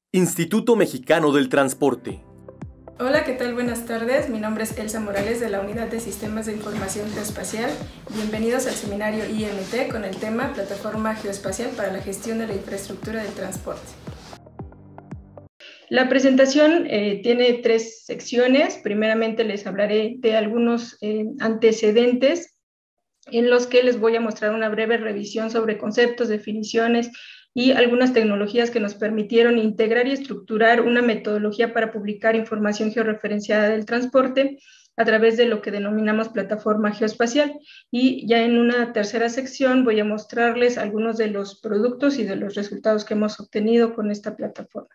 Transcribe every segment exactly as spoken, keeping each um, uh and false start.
Instituto Mexicano del Transporte. Hola, ¿qué tal? Buenas tardes. Mi nombre es Elsa Morales de la Unidad de Sistemas de Información Geoespacial. Bienvenidos al seminario I M T con el tema Plataforma Geoespacial para la Gestión de la Infraestructura del Transporte. La presentación eh, tiene tres secciones. Primeramente les hablaré de algunos eh, antecedentes en los que les voy a mostrar una breve revisión sobre conceptos, definiciones y algunas tecnologías que nos permitieron integrar y estructurar una metodología para publicar información georreferenciada del transporte a través de lo que denominamos plataforma geoespacial. Y ya en una tercera sección voy a mostrarles algunos de los productos y de los resultados que hemos obtenido con esta plataforma.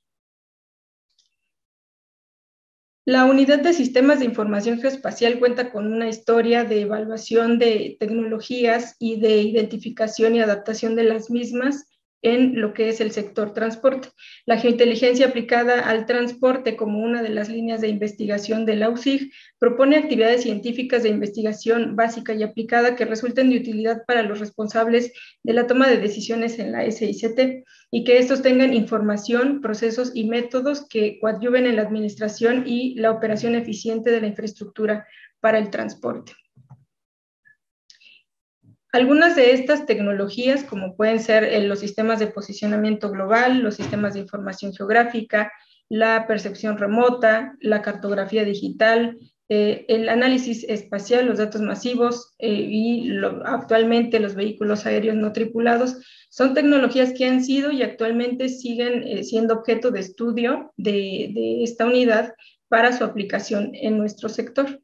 La Unidad de Sistemas de Información Geoespacial cuenta con una historia de evaluación de tecnologías y de identificación y adaptación de las mismas en lo que es el sector transporte. La geointeligencia aplicada al transporte como una de las líneas de investigación de la U C I G propone actividades científicas de investigación básica y aplicada que resulten de utilidad para los responsables de la toma de decisiones en la S I C T y que estos tengan información, procesos y métodos que coadyuven en la administración y la operación eficiente de la infraestructura para el transporte. Algunas de estas tecnologías, como pueden ser eh, los sistemas de posicionamiento global, los sistemas de información geográfica, la percepción remota, la cartografía digital, eh, el análisis espacial, los datos masivos eh, y lo, actualmente los vehículos aéreos no tripulados, son tecnologías que han sido y actualmente siguen eh, siendo objeto de estudio de, de esta unidad para su aplicación en nuestro sector.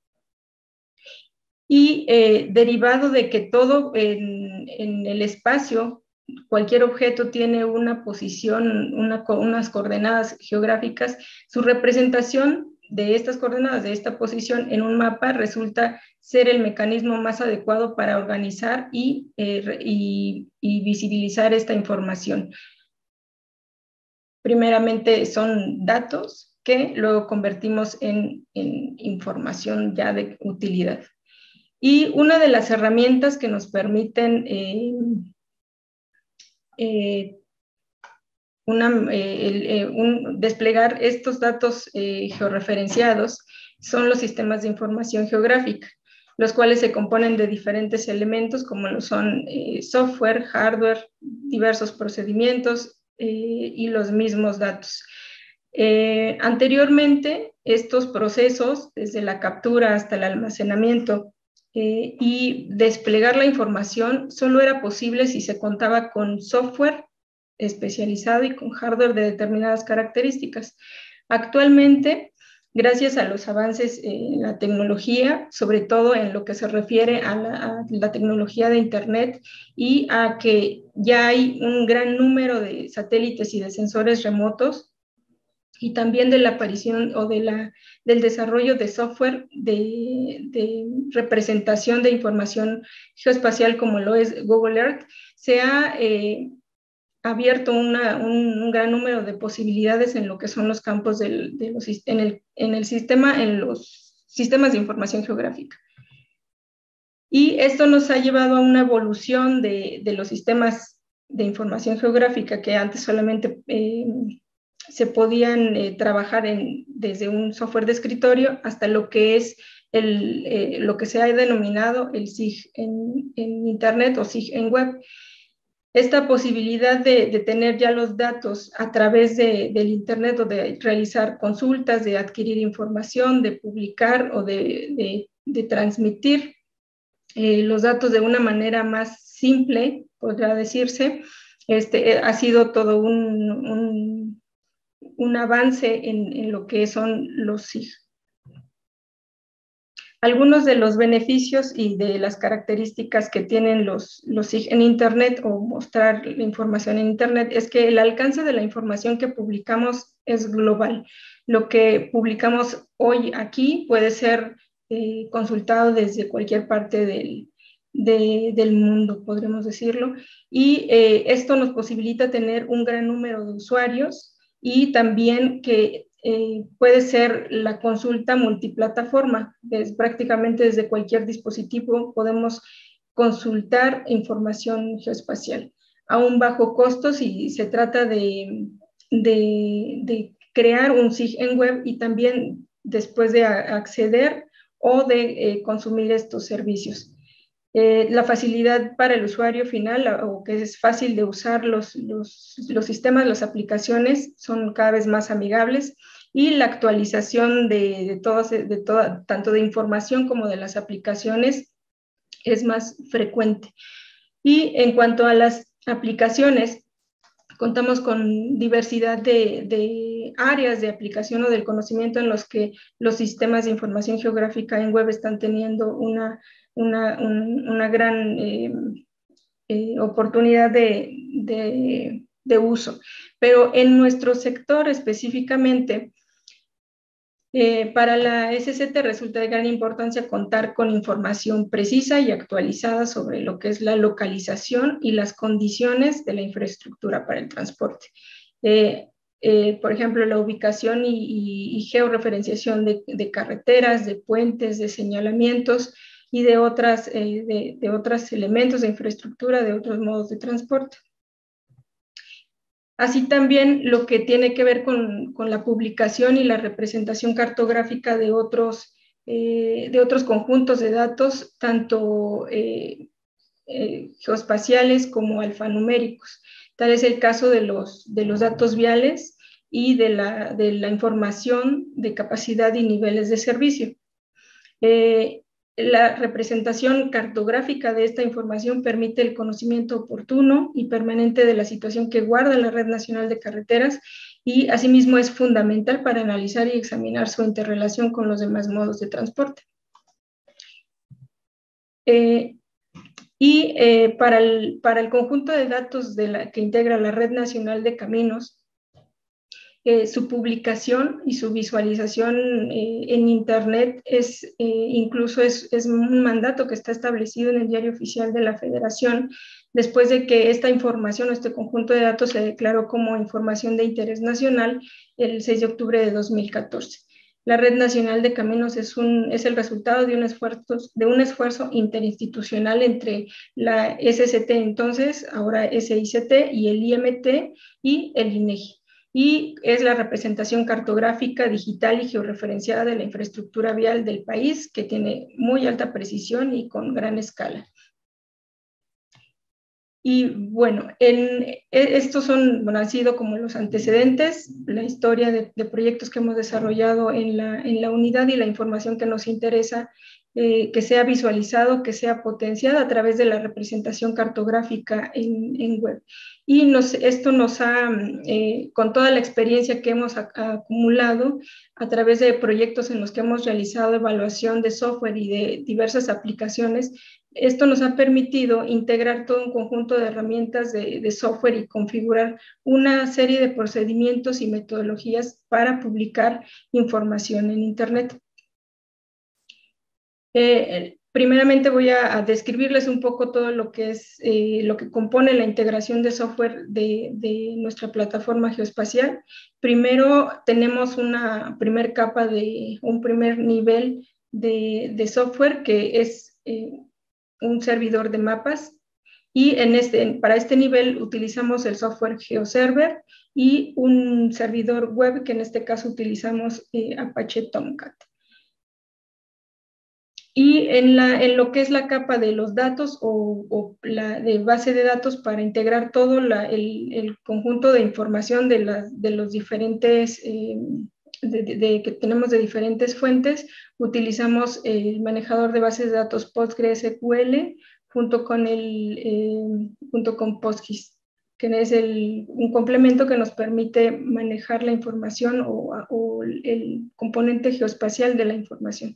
Y eh, derivado de que todo en, en el espacio, cualquier objeto tiene una posición, una, unas coordenadas geográficas, su representación de estas coordenadas, de esta posición en un mapa resulta ser el mecanismo más adecuado para organizar y, eh, y, y visibilizar esta información. Primeramente son datos que luego convertimos en, en información ya de utilidad. Y una de las herramientas que nos permiten eh, eh, una, eh, el, eh, un, desplegar estos datos eh, georreferenciados son los sistemas de información geográfica, los cuales se componen de diferentes elementos como lo son eh, software, hardware, diversos procedimientos eh, y los mismos datos. Eh, anteriormente, estos procesos, desde la captura hasta el almacenamiento, Eh, y desplegar la información solo era posible si se contaba con software especializado y con hardware de determinadas características. Actualmente, gracias a los avances en la tecnología, sobre todo en lo que se refiere a la, a la tecnología de Internet y a que ya hay un gran número de satélites y de sensores remotos, y también de la aparición o de la, del desarrollo de software de, de representación de información geoespacial como lo es Google Earth, se ha eh, abierto una, un, un gran número de posibilidades en lo que son los campos del, de los, en, el, en el sistema, en los sistemas de información geográfica. Y esto nos ha llevado a una evolución de, de los sistemas de información geográfica que antes solamente eh, se podían eh, trabajar en, desde un software de escritorio hasta lo que es el, eh, lo que se ha denominado el S I G en, en Internet o S I G en web. Esta posibilidad de, de tener ya los datos a través de, del Internet o de realizar consultas, de adquirir información, de publicar o de, de, de transmitir eh, los datos de una manera más simple, podría decirse, este, ha sido todo un, un un avance en, en lo que son los S I G. Algunos de los beneficios y de las características que tienen los, los S I G en Internet o mostrar la información en Internet es que el alcance de la información que publicamos es global. Lo que publicamos hoy aquí puede ser eh, consultado desde cualquier parte del, de, del mundo, podremos decirlo, y eh, esto nos posibilita tener un gran número de usuarios y también que eh, puede ser la consulta multiplataforma. Es prácticamente desde cualquier dispositivo podemos consultar información geoespacial a un bajo costo si se trata de, de, de crear un S I G en web y también después de acceder o de eh, consumir estos servicios. Eh, la facilidad para el usuario final, o que es fácil de usar los, los, los sistemas, las aplicaciones, son cada vez más amigables, y la actualización de, de, todas, de toda, tanto de información como de las aplicaciones es más frecuente. Y en cuanto a las aplicaciones, contamos con diversidad de, de áreas de aplicación o del conocimiento en los que los sistemas de información geográfica en web están teniendo una, una, un, una gran eh, eh, oportunidad de, de, de uso. Pero en nuestro sector específicamente, Eh, para la S C T resulta de gran importancia contar con información precisa y actualizada sobre lo que es la localización y las condiciones de la infraestructura para el transporte. Eh, eh, por ejemplo, la ubicación y, y, y georreferenciación de, de carreteras, de puentes, de señalamientos y de otros eh, de, de otros elementos de infraestructura, de otros modos de transporte. Así también lo que tiene que ver con, con la publicación y la representación cartográfica de otros, eh, de otros conjuntos de datos, tanto eh, eh, geoespaciales como alfanuméricos. Tal es el caso de los, de los datos viales y de la, de la información de capacidad y niveles de servicio. Eh, La representación cartográfica de esta información permite el conocimiento oportuno y permanente de la situación que guarda la Red Nacional de Carreteras, y asimismo es fundamental para analizar y examinar su interrelación con los demás modos de transporte. Eh, y eh, para, el, para el conjunto de datos de la, que integra la Red Nacional de Caminos, Eh, su publicación y su visualización eh, en Internet es eh, incluso es, es un mandato que está establecido en el Diario Oficial de la Federación, después de que esta información, este conjunto de datos, se declaró como información de interés nacional el seis de octubre de dos mil catorce. La Red Nacional de Caminos es, un, es el resultado de un, esfuerzo, de un esfuerzo interinstitucional entre la S C T entonces, ahora S I C T, y el I M T y el INEGI. Y es la representación cartográfica, digital y georreferenciada de la infraestructura vial del país, que tiene muy alta precisión y con gran escala. Y bueno, en, estos son, bueno, han sido como los antecedentes, la historia de, de proyectos que hemos desarrollado en la, en la unidad y la información que nos interesa eh, que sea visualizado, que sea potenciada a través de la representación cartográfica en, en web. Y nos, esto nos ha, eh, con toda la experiencia que hemos a, acumulado a través de proyectos en los que hemos realizado evaluación de software y de diversas aplicaciones, esto nos ha permitido integrar todo un conjunto de herramientas de, de software y configurar una serie de procedimientos y metodologías para publicar información en Internet. Eh, primeramente voy a, a describirles un poco todo lo que es, eh, lo que compone la integración de software de, de nuestra plataforma geoespacial. Primero tenemos una primer capa de, un primer nivel de, de software que es eh, un servidor de mapas, y en este, para este nivel utilizamos el software GeoServer y un servidor web que en este caso utilizamos eh, Apache Tomcat. Y en, la, en lo que es la capa de los datos o, o la de base de datos, para integrar todo la, el, el conjunto de información de, la, de los diferentes, eh, de, de, de, que tenemos de diferentes fuentes, utilizamos el manejador de bases de datos PostgreSQL junto con, el, eh, junto con PostGIS, que es el, un complemento que nos permite manejar la información o, o el componente geoespacial de la información.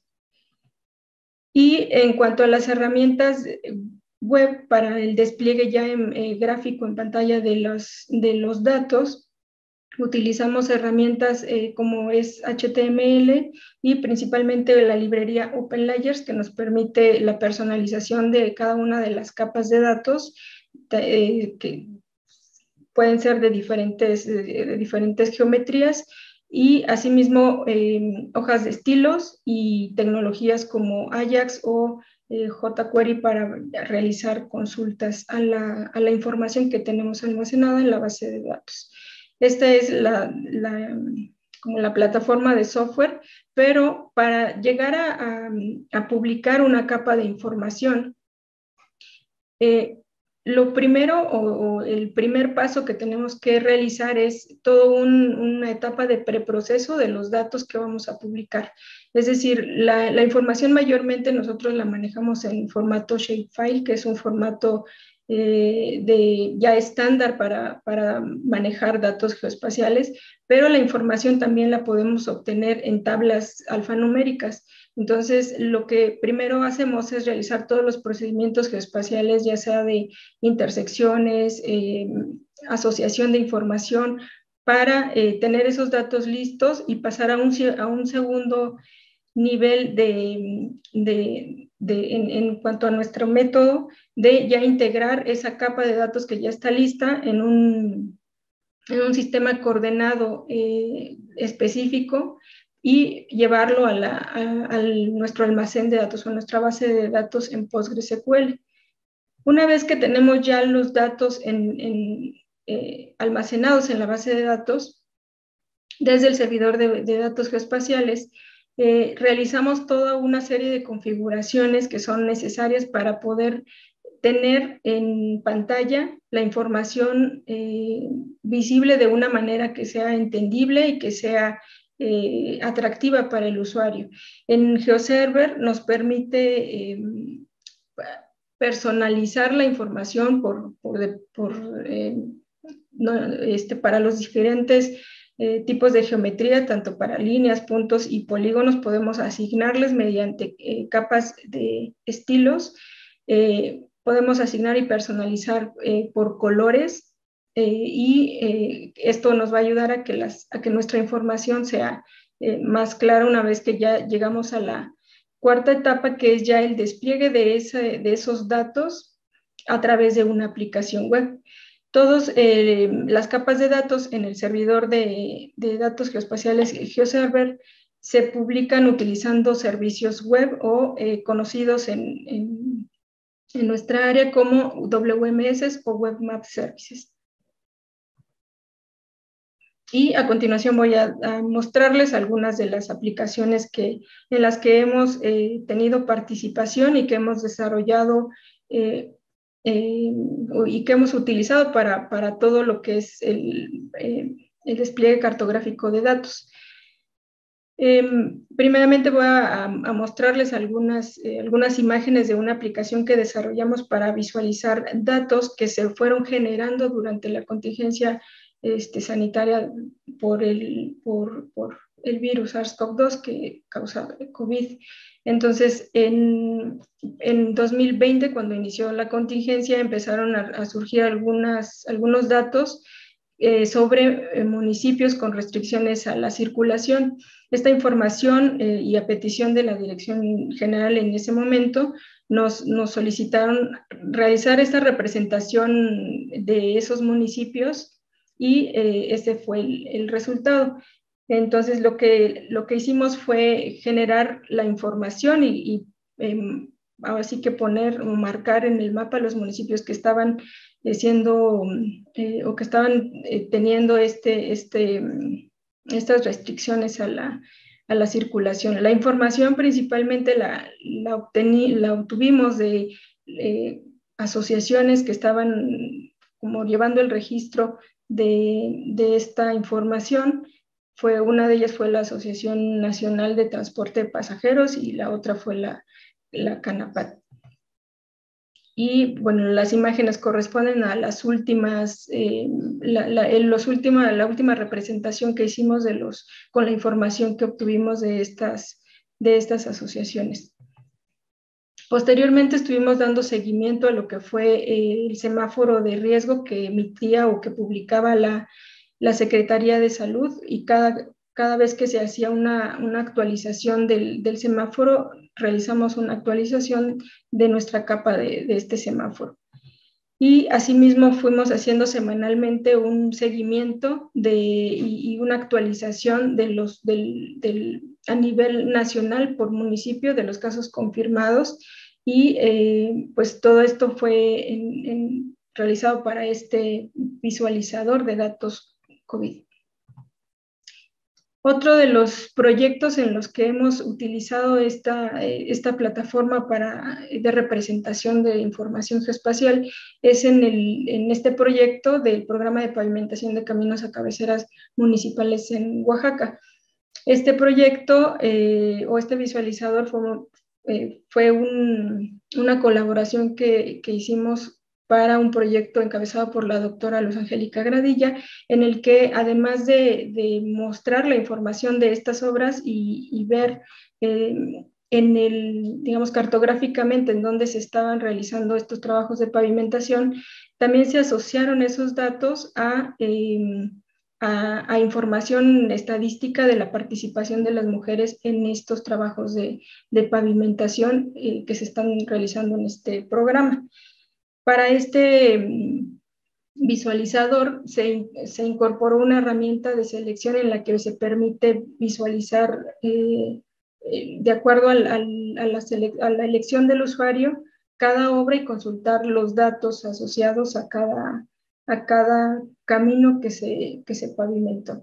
Y en cuanto a las herramientas web para el despliegue ya en eh, gráfico en pantalla de los, de los datos, utilizamos herramientas eh, como es H T M L y principalmente la librería OpenLayers, que nos permite la personalización de cada una de las capas de datos, eh, que pueden ser de diferentes, de diferentes geometrías, y asimismo eh, hojas de estilos y tecnologías como Ajax o eh, jQuery para realizar consultas a la, a la información que tenemos almacenada en la base de datos. Esta es la, la, como la plataforma de software, pero para llegar a, a, a publicar una capa de información, eh, lo primero o, o, el primer paso que tenemos que realizar es toda un, una etapa de preproceso de los datos que vamos a publicar. Es decir, la, la información mayormente nosotros la manejamos en formato shapefile, que es un formato eh, de, ya estándar para, para manejar datos geoespaciales, pero la información también la podemos obtener en tablas alfanuméricas. Entonces, lo que primero hacemos es realizar todos los procedimientos geoespaciales, ya sea de intersecciones, eh, asociación de información, para eh, tener esos datos listos y pasar a un, a un segundo nivel de, de, de en, en cuanto a nuestro método de ya integrar esa capa de datos que ya está lista en un, en un sistema coordenado eh, específico y llevarlo a, la, a, a nuestro almacén de datos o a nuestra base de datos en PostgreSQL. Una vez que tenemos ya los datos en, en, eh, almacenados en la base de datos, desde el servidor de, de datos geoespaciales, eh, realizamos toda una serie de configuraciones que son necesarias para poder tener en pantalla la información eh, visible de una manera que sea entendible y que sea eh, atractiva para el usuario. En GeoServer nos permite eh, personalizar la información por, por, por, eh, no, este, para los diferentes eh, tipos de geometría, tanto para líneas, puntos y polígonos. Podemos asignarles mediante eh, capas de estilos. Eh, podemos asignar y personalizar eh, por colores eh, y eh, esto nos va a ayudar a que, las, a que nuestra información sea eh, más clara una vez que ya llegamos a la cuarta etapa, que es ya el despliegue de, ese, de esos datos a través de una aplicación web. Todas eh, las capas de datos en el servidor de, de datos geoespaciales GeoServer se publican utilizando servicios web o eh, conocidos en, en, en nuestra área como W M S o Web Map Services. Y a continuación voy a, a mostrarles algunas de las aplicaciones que, en las que hemos eh, tenido participación y que hemos desarrollado eh, eh, y que hemos utilizado para, para todo lo que es el, eh, el despliegue cartográfico de datos. Eh, primeramente voy a, a mostrarles algunas, eh, algunas imágenes de una aplicación que desarrollamos para visualizar datos que se fueron generando durante la contingencia este, sanitaria por el, por, por el virus SARS CoV dos que causa COVID. Entonces, en, en dos mil veinte, cuando inició la contingencia, empezaron a, a surgir algunas, algunos datos eh, sobre eh, municipios con restricciones a la circulación. Esta información eh, y a petición de la Dirección General en ese momento, nos, nos solicitaron realizar esta representación de esos municipios y eh, ese fue el, el resultado. Entonces, lo que, lo que hicimos fue generar la información y, y eh, ahora sí que poner o marcar en el mapa los municipios que estaban eh, siendo eh, o que estaban eh, teniendo este, este, estas restricciones a la, a la circulación. La información principalmente la, la, obtení, la obtuvimos de eh, asociaciones que estaban como llevando el registro de, de esta información. Fue, una de ellas fue la Asociación Nacional de Transporte de Pasajeros y la otra fue la, la CANAPAT. Y bueno, las imágenes corresponden a las últimas, eh, la, la, los última, la última representación que hicimos de los, con la información que obtuvimos de estas, de estas asociaciones. Posteriormente estuvimos dando seguimiento a lo que fue eh, el semáforo de riesgo que emitía o que publicaba la, la Secretaría de Salud, y cada, cada vez que se hacía una, una actualización del, del semáforo, realizamos una actualización de nuestra capa de, de este semáforo. Y asimismo fuimos haciendo semanalmente un seguimiento de, y, y una actualización de los, del, del, a nivel nacional por municipio de los casos confirmados, y eh, pues todo esto fue en, en, realizado para este visualizador de datos COVID. Otro de los proyectos en los que hemos utilizado esta, esta plataforma para, de representación de información geoespacial es en, el, en este proyecto del programa de pavimentación de caminos a cabeceras municipales en Oaxaca. Este proyecto eh, o este visualizador fue, eh, fue un, una colaboración que, que hicimos para un proyecto encabezado por la doctora Luz Angélica Gradilla, en el que además de, de mostrar la información de estas obras y, y ver eh, en el, digamos, cartográficamente en dónde se estaban realizando estos trabajos de pavimentación, también se asociaron esos datos a, eh, a, a información estadística de la participación de las mujeres en estos trabajos de, de pavimentación eh, que se están realizando en este programa. Para este visualizador se, se incorporó una herramienta de selección en la que se permite visualizar eh, eh, de acuerdo al, al, a, la a la elección del usuario cada obra y consultar los datos asociados a cada, a cada camino que se, que se pavimentó.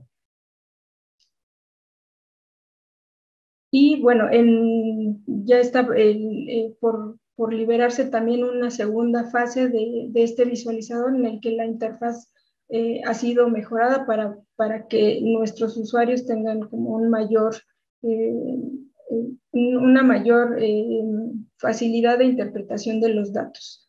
Y bueno, en, ya está el, el, por por liberarse también una segunda fase de, de este visualizador en el que la interfaz eh, ha sido mejorada para, para que nuestros usuarios tengan como un mayor, eh, una mayor eh, facilidad de interpretación de los datos.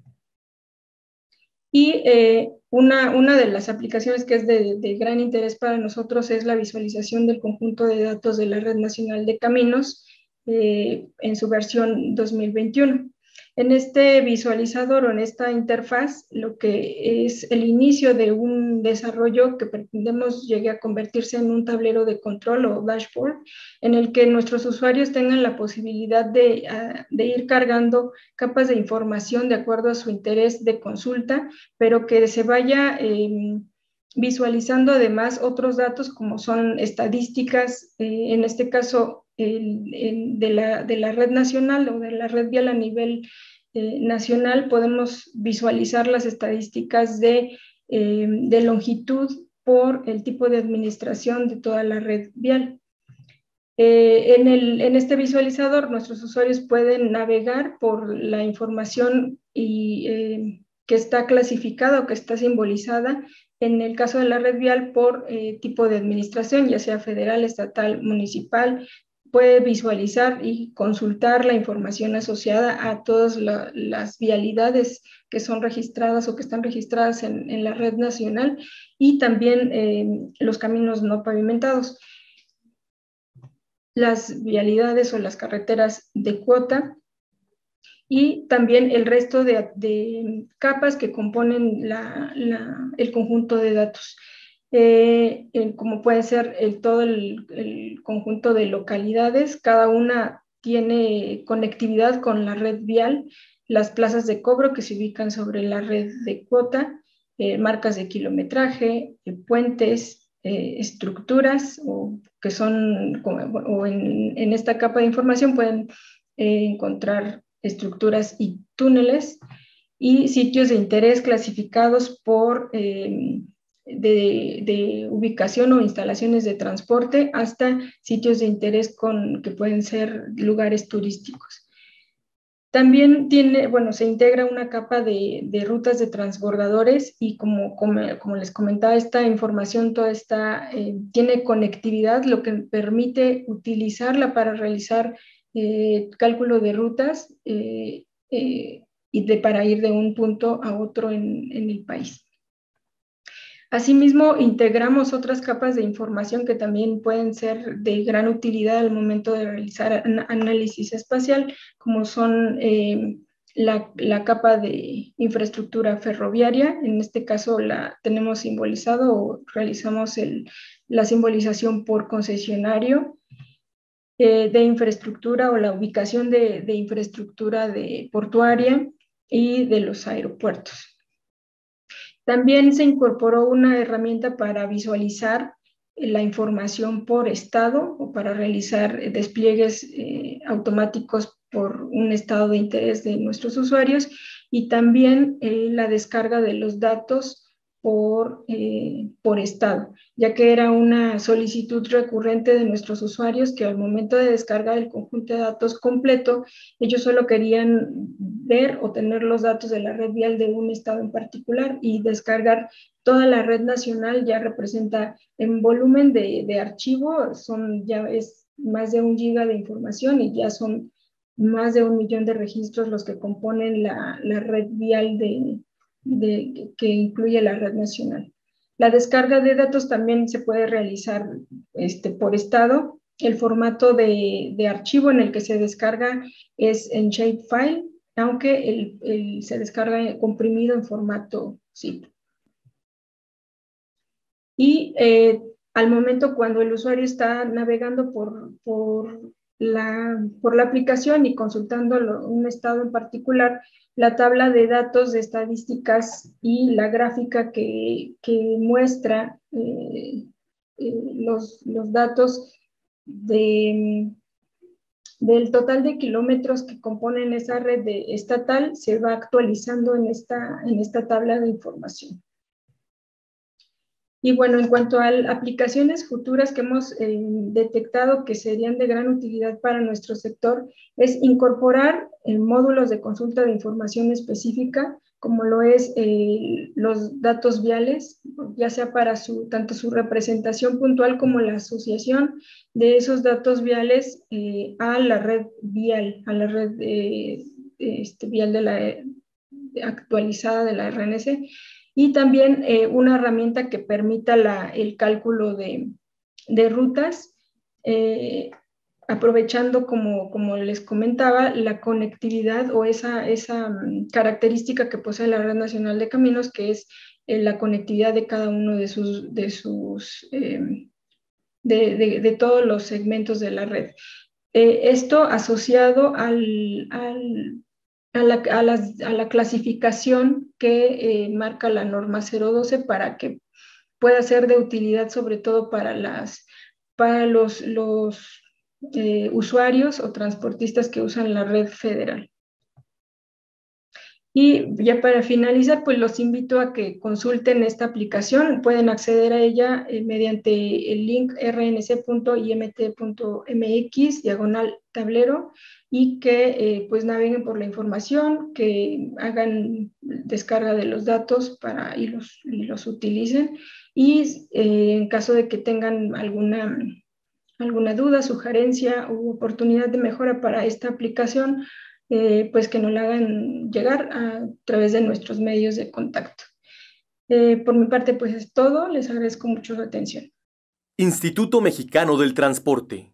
Y eh, una, una de las aplicaciones que es de, de gran interés para nosotros es la visualización del conjunto de datos de la Red Nacional de Caminos, Eh, en su versión dos mil veintiuno. En este visualizador o en esta interfaz, lo que es el inicio de un desarrollo que pretendemos llegue a convertirse en un tablero de control o dashboard, en el que nuestros usuarios tengan la posibilidad de, uh, de ir cargando capas de información de acuerdo a su interés de consulta, pero que se vaya eh, visualizando además otros datos como son estadísticas, eh, en este caso el, el, de, la, de la red nacional o de la red vial a nivel eh, nacional. Podemos visualizar las estadísticas de, eh, de longitud por el tipo de administración de toda la red vial. Eh, en, el, en este visualizador nuestros usuarios pueden navegar por la información y, eh, que está clasificada o que está simbolizada en el caso de la red vial por eh, tipo de administración, ya sea federal, estatal, municipal. Puede visualizar y consultar la información asociada a todas la, las vialidades que son registradas o que están registradas en, en la red nacional y también eh, los caminos no pavimentados, las vialidades o las carreteras de cuota y también el resto de, de capas que componen la, la, el conjunto de datos. Eh, el, como puede ser el, todo el, el conjunto de localidades, cada una tiene conectividad con la red vial, las plazas de cobro que se ubican sobre la red de cuota, eh, marcas de kilometraje, eh, puentes, eh, estructuras, o que son, o en, en esta capa de información pueden eh, encontrar estructuras y túneles, y sitios de interés clasificados por eh, de, de ubicación o instalaciones de transporte hasta sitios de interés con, que pueden ser lugares turísticos. También tiene, bueno, se integra una capa de, de rutas de transbordadores y como, como, como les comentaba, esta información toda esta, eh, tiene conectividad, lo que permite utilizarla para realizar eh, cálculo de rutas eh, eh, y de, para ir de un punto a otro en, en el país. Asimismo, integramos otras capas de información que también pueden ser de gran utilidad al momento de realizar análisis espacial, como son eh, la, la capa de infraestructura ferroviaria. En este caso la tenemos simbolizado o realizamos el, la simbolización por concesionario eh, de infraestructura o la ubicación de, de infraestructura de portuaria y de los aeropuertos. También se incorporó una herramienta para visualizar la información por estado o para realizar despliegues eh, automáticos por un estado de interés de nuestros usuarios y también eh, la descarga de los datos por, eh, por estado, ya que era una solicitud recurrente de nuestros usuarios que al momento de descargar el conjunto de datos completo, ellos solo querían ver o tener los datos de la red vial de un estado en particular, y descargar toda la red nacional ya representa en volumen de, de archivo, son, ya es más de un giga de información y ya son más de un millón de registros los que componen la, la red vial de, de, que incluye la red nacional. La descarga de datos también se puede realizar este, por estado. El formato de, de archivo en el que se descarga es en shapefile, aunque el, el, se descarga comprimido en formato zip. Y eh, al momento cuando el usuario está navegando por, por, la, por la aplicación y consultando lo, un estado en particular, la tabla de datos de estadísticas y la gráfica que, que muestra eh, eh, los, los datos de, del total de kilómetros que componen esa red de, estatal se va actualizando en esta, en esta tabla de información. Y bueno, en cuanto a aplicaciones futuras que hemos eh, detectado que serían de gran utilidad para nuestro sector, es incorporar eh, módulos de consulta de información específica, como lo es eh, los datos viales, ya sea para su, tanto su representación puntual como la asociación de esos datos viales eh, a la red vial, a la red eh, este, vial de la, de, actualizada de la R N C. Y también eh, una herramienta que permita la, el cálculo de, de rutas, eh, aprovechando, como, como les comentaba, la conectividad o esa, esa um, característica que posee la Red Nacional de Caminos, que es eh, la conectividad de cada uno de sus, de, sus eh, de, de, de todos los segmentos de la red. Eh, esto asociado al, al A la, a, las, a la clasificación que eh, marca la norma cero doce para que pueda ser de utilidad sobre todo para, las, para los, los eh, usuarios o transportistas que usan la red federal. Y ya para finalizar, pues los invito a que consulten esta aplicación. Pueden acceder a ella eh, mediante el link r n c punto i m t punto m x diagonal tablero, y que eh, pues naveguen por la información, que hagan descarga de los datos para, y, los, y los utilicen. Y eh, en caso de que tengan alguna, alguna duda, sugerencia u oportunidad de mejora para esta aplicación, Eh, pues que nos la hagan llegar a través de nuestros medios de contacto. Eh, por mi parte, pues es todo. Les agradezco mucho su atención. Instituto Mexicano del Transporte.